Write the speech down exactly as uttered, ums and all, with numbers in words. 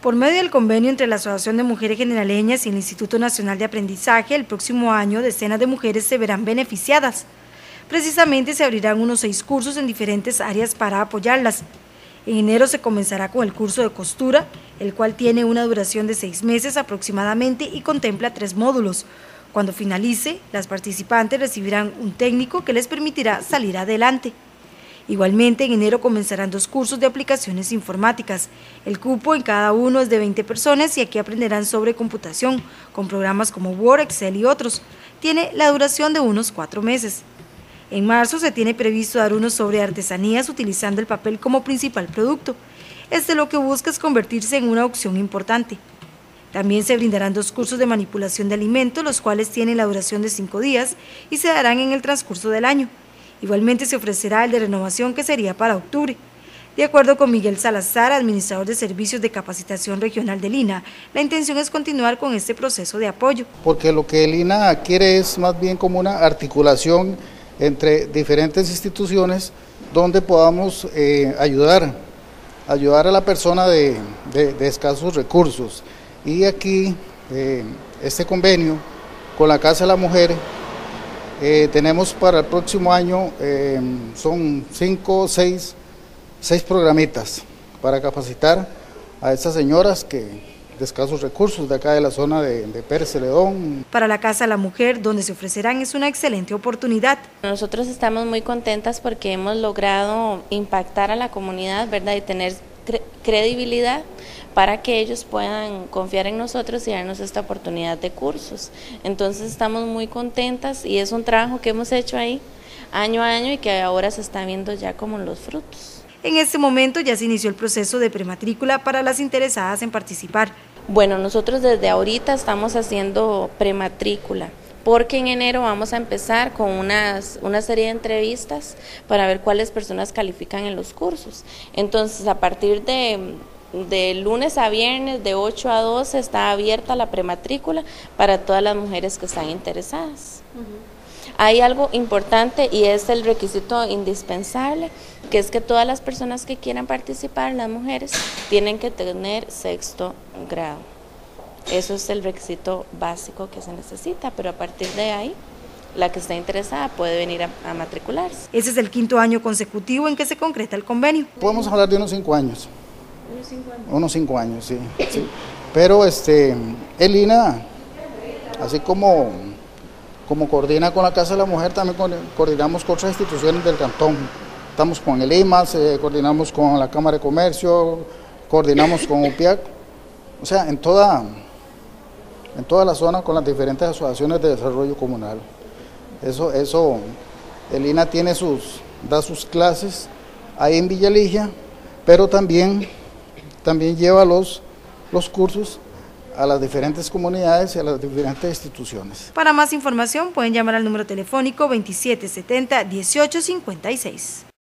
Por medio del convenio entre la Asociación de Mujeres Generaleñas y el Instituto Nacional de Aprendizaje, el próximo año decenas de mujeres se verán beneficiadas. Precisamente se abrirán unos seis cursos en diferentes áreas para apoyarlas. En enero se comenzará con el curso de costura, el cual tiene una duración de seis meses aproximadamente y contempla tres módulos. Cuando finalice, las participantes recibirán un técnico que les permitirá salir adelante. Igualmente, en enero comenzarán dos cursos de aplicaciones informáticas. El cupo en cada uno es de veinte personas y aquí aprenderán sobre computación, con programas como Word, Excel y otros. Tiene la duración de unos cuatro meses. En marzo se tiene previsto dar uno sobre artesanías utilizando el papel como principal producto. Este lo que busca es convertirse en una opción importante. También se brindarán dos cursos de manipulación de alimentos, los cuales tienen la duración de cinco días y se darán en el transcurso del año. Igualmente se ofrecerá el de renovación, que sería para octubre. De acuerdo con Miguel Salazar, administrador de Servicios de Capacitación Regional del I N A, la intención es continuar con este proceso de apoyo. Porque lo que el I N A quiere es más bien como una articulación entre diferentes instituciones donde podamos eh, ayudar, ayudar a la persona de, de, de escasos recursos. Y aquí, eh, este convenio con la Casa de la Mujer, Eh, tenemos para el próximo año, eh, son cinco, seis, seis programitas para capacitar a estas señoras que de escasos recursos de acá de la zona de, de Pérez Celedón. Para la Casa de la Mujer, donde se ofrecerán, es una excelente oportunidad. Nosotros estamos muy contentas porque hemos logrado impactar a la comunidad, ¿verdad? Y tener cre credibilidad para que ellos puedan confiar en nosotros y darnos esta oportunidad de cursos. Entonces estamos muy contentas y es un trabajo que hemos hecho ahí año a año y que ahora se está viendo ya como los frutos. En este momento ya se inició el proceso de prematrícula para las interesadas en participar. Bueno, nosotros desde ahorita estamos haciendo prematrícula, porque en enero vamos a empezar con unas, una serie de entrevistas para ver cuáles personas califican en los cursos. Entonces, a partir de, de lunes a viernes, de ocho a doce, está abierta la prematrícula para todas las mujeres que están interesadas. Uh-huh. Hay algo importante y es el requisito indispensable, que es que todas las personas que quieran participar, las mujeres, tienen que tener sexto grado. Eso es el requisito básico que se necesita, pero a partir de ahí, la que esté interesada puede venir a, a matricularse. Ese es el quinto año consecutivo en que se concreta el convenio. Podemos hablar de unos cinco años. ¿Unos cinco años? Unos cinco años, sí. sí. Pero este, el I N A, así como, como coordina con la Casa de la Mujer, también coordinamos con otras instituciones del cantón. Estamos con el I M A S, eh, coordinamos con la Cámara de Comercio, coordinamos con U P I A C, o sea, en toda... en toda la zona con las diferentes asociaciones de desarrollo comunal. Eso, eso, el I N A tiene sus, da sus clases ahí en Villa Ligia, pero también, también lleva los, los cursos a las diferentes comunidades y a las diferentes instituciones. Para más información pueden llamar al número telefónico veintisiete setenta, dieciocho cincuenta y seis.